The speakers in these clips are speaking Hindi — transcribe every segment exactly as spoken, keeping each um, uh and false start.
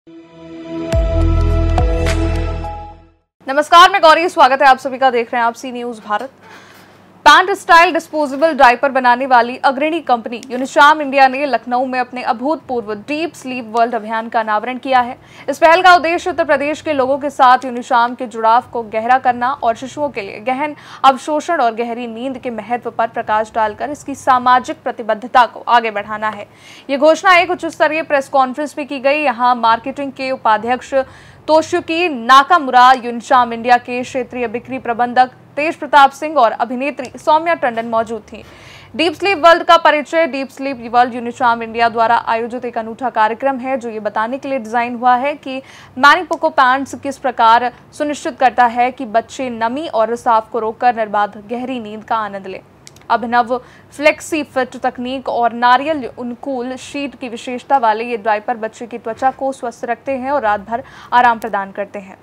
नमस्कार, मैं गौरी, स्वागत है आप सभी का। देख रहे हैं आप C News Bharat. Pant style disposable diaper बनाने वाली अग्रणी कंपनी यूनिशार्म इंडिया ने लखनऊ में अपने अभूतपूर्व डीप स्लीप वर्ल्ड अभियान का अनावरण किया है। इस पहल का उद्देश्य उत्तर प्रदेश के लोगों के साथ यूनिशार्म के जुड़ाव को गहरा करना और शिशुओं के लिए गहन अवशोषण और गहरी नींद के महत्व पर प्रकाश डालकर इसकी सामाजिक प्रतिबद्धता को आगे बढ़ाना है। ये घोषणा एक उच्च स्तरीय प्रेस कॉन्फ्रेंस में की गई। यहाँ मार्केटिंग के उपाध्यक्ष तोशुकी नाकामुरा, यूनिशार्म इंडिया के क्षेत्रीय बिक्री प्रबंधक तेज प्रताप सिंह और अभिनेत्री सौम्या टंडन मौजूद थी। डीप स्लीप वर्ल्ड का परिचय। Deep sleep world Unicharm India द्वारा आयोजित एक अनूठा कार्यक्रम है जो ये बताने के लिए डिजाइन हुआ है कि मैनी पोको पैंट्स किस प्रकार सुनिश्चित करता है कि बच्चे नमी और रिसाव को रोककर निर्बाध गहरी नींद का आनंद लें। अभिनव फ्लेक्सी फिट तकनीक और नारियल अनुकूल शीट की विशेषता वाले ये डायपर बच्चे की त्वचा को स्वस्थ रखते हैं और रात भर आराम प्रदान करते हैं।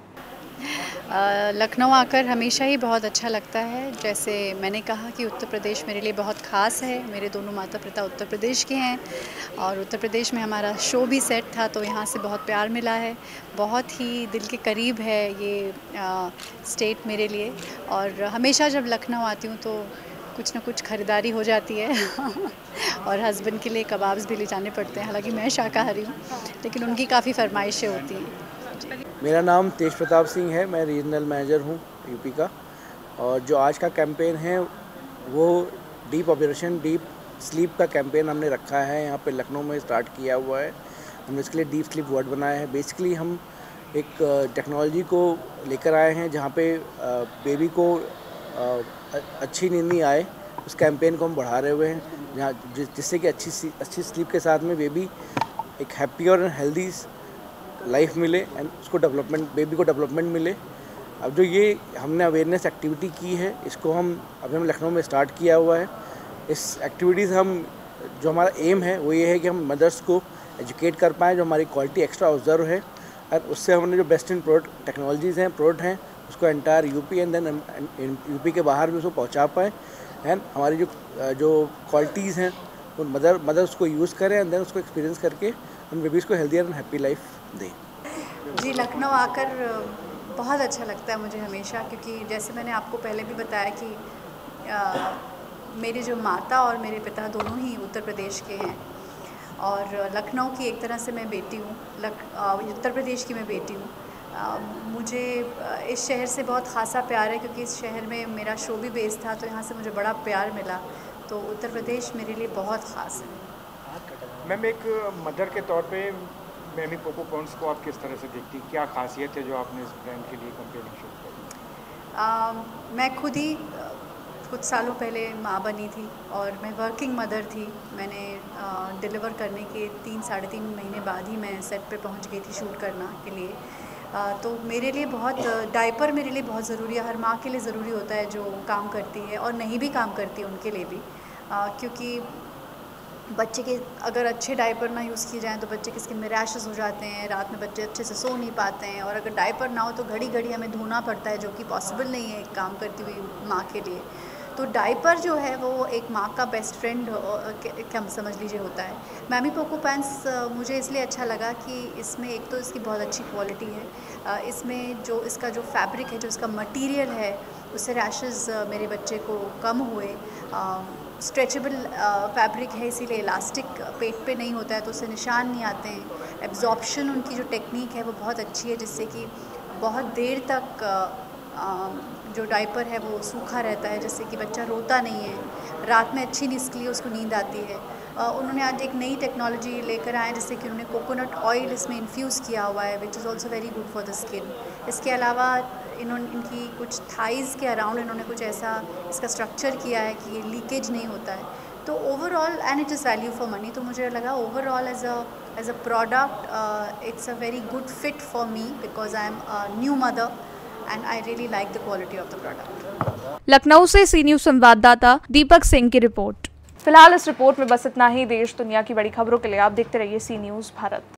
लखनऊ आकर हमेशा ही बहुत अच्छा लगता है। जैसे मैंने कहा कि उत्तर प्रदेश मेरे लिए बहुत ख़ास है। मेरे दोनों माता पिता उत्तर प्रदेश के हैं और उत्तर प्रदेश में हमारा शो भी सेट था, तो यहाँ से बहुत प्यार मिला है। बहुत ही दिल के करीब है ये आ, स्टेट मेरे लिए। और हमेशा जब लखनऊ आती हूँ तो कुछ ना कुछ ख़रीदारी हो जाती है और हस्बैंड के लिए कबाब्स भी ले जाने पड़ते हैं। हालांकि मैं शाकाहारी हूँ, लेकिन उनकी काफ़ी फरमाइशें होती हैं। मेरा नाम तेज प्रताप सिंह है, मैं रीजनल मैनेजर हूँ यूपी का। और जो आज का कैंपेन है वो डीप ऑपरेशन डीप स्लीप का कैंपेन हमने रखा है। यहाँ पे लखनऊ में स्टार्ट किया हुआ है। हमने इसके लिए डीप स्लीप वर्ड बनाया है। बेसिकली हम एक टेक्नोलॉजी को लेकर आए हैं जहाँ पे बेबी को अच्छी नींद नहीं आए, उस कैंपेन को हम बढ़ा रहे हुए हैं, जहाँ जिससे कि अच्छी अच्छी स्लीप के साथ में बेबी एक हैप्पी और हेल्दी लाइफ मिले एंड उसको डेवलपमेंट बेबी को डेवलपमेंट मिले। अब जो ये हमने अवेयरनेस एक्टिविटी की है, इसको हम अभी हम लखनऊ में स्टार्ट किया हुआ है। इस एक्टिविटीज़ हम जो हमारा एम है वो ये है कि हम मदर्स को एजुकेट कर पाएँ, जो हमारी क्वालिटी एक्स्ट्रा ऑब्जर्व है, और उससे हमने जो बेस्ट इन प्रोडक्ट टेक्नोलॉजीज़ हैं प्रोडक्ट हैं उसको entire UP and then UP के बाहर भी उसको पहुंचा पाएँ। एंड हमारी जो जो क्वालिटीज़ हैं वो मदर मदर्स को यूज़ करें एंड देन उसको एक्सपीरियंस करके हम बेबीज़ को हेल्दियर एंड हैप्पी लाइफ दें। जी, लखनऊ आकर बहुत अच्छा लगता है मुझे हमेशा, क्योंकि जैसे मैंने आपको पहले भी बताया कि आ, मेरे जो माता और मेरे पिता दोनों ही उत्तर प्रदेश के हैं और लखनऊ की एक तरह से मैं बेटी हूँ, लख उत्तर प्रदेश की मैं बेटी हूँ। Uh, मुझे इस शहर से बहुत ख़ासा प्यार है, क्योंकि इस शहर में मेरा शो भी बेस था, तो यहाँ से मुझे बड़ा प्यार मिला। तो उत्तर प्रदेश मेरे लिए बहुत ख़ास है। मैम, एक मदर के तौर पे मैमी पोको पैंट्स को आप किस तरह से देखती, क्या खासियत है जो आपने इस ब्रांड के लिए कंपेनिंग शुरू करी? uh, मैं खुद ही uh, कुछ सालों पहले माँ बनी थी और मैं वर्किंग मदर थी। मैंने डिलीवर करने के तीन साढ़े तीन महीने बाद ही मैं सेट पे पहुँच गई थी शूट करना के लिए। आ, तो मेरे लिए बहुत डायपर मेरे लिए बहुत ज़रूरी है। हर माँ के लिए ज़रूरी होता है जो काम करती है और नहीं भी काम करती है उनके लिए भी, आ, क्योंकि बच्चे के अगर अच्छे डायपर ना यूज़ किए जाएँ तो बच्चे के स्किन में रैशेस हो जाते हैं, रात में बच्चे अच्छे से सो नहीं पाते हैं, और अगर डायपर ना हो तो घड़ी घड़ी हमें धोना पड़ता है, जो कि पॉसिबल नहीं है एक काम करती हुई माँ के लिए। तो डायपर जो है वो एक माँ का बेस्ट फ्रेंड क्या समझ लीजिए होता है। मैमी पोको पैंट्स मुझे इसलिए अच्छा लगा कि इसमें एक तो इसकी बहुत अच्छी क्वालिटी है, इसमें जो इसका जो फैब्रिक है, जो इसका मटेरियल है, उससे रैशेस मेरे बच्चे को कम हुए। स्ट्रेचेबल फैब्रिक है, इसीलिए इलास्टिक पेट पे नहीं होता है, तो उससे निशान नहीं आते हैं। एब्जॉर्प्शन उनकी जो टेक्निक है वो बहुत अच्छी है, जिससे कि बहुत देर तक आ, जो डायपर है वो सूखा रहता है, जिससे कि बच्चा रोता नहीं है, रात में अच्छी नींद, इसलिए उसको नींद आती है। आ, उन्होंने आज एक नई टेक्नोलॉजी लेकर आए, जिससे कि उन्होंने कोकोनट ऑयल इसमें इन्फ्यूज़ किया हुआ है, which is also very good for the skin. इसके अलावा इन्होंने इनकी कुछ थाइज़ के अराउंड इन्होंने कुछ ऐसा इसका स्ट्रक्चर किया है कि ये लीकेज नहीं होता है। तो overall and it is value for money, तो मुझे लगा overall as a as a product it's a very good fit for me, because I am a new mother and I really like the quality of the product. Lucknow से सी न्यूज संवाददाता दीपक सिंह की रिपोर्ट। फिलहाल इस रिपोर्ट में बस इतना ही। देश दुनिया की बड़ी खबरों के लिए आप देखते रहिए सी न्यूज भारत।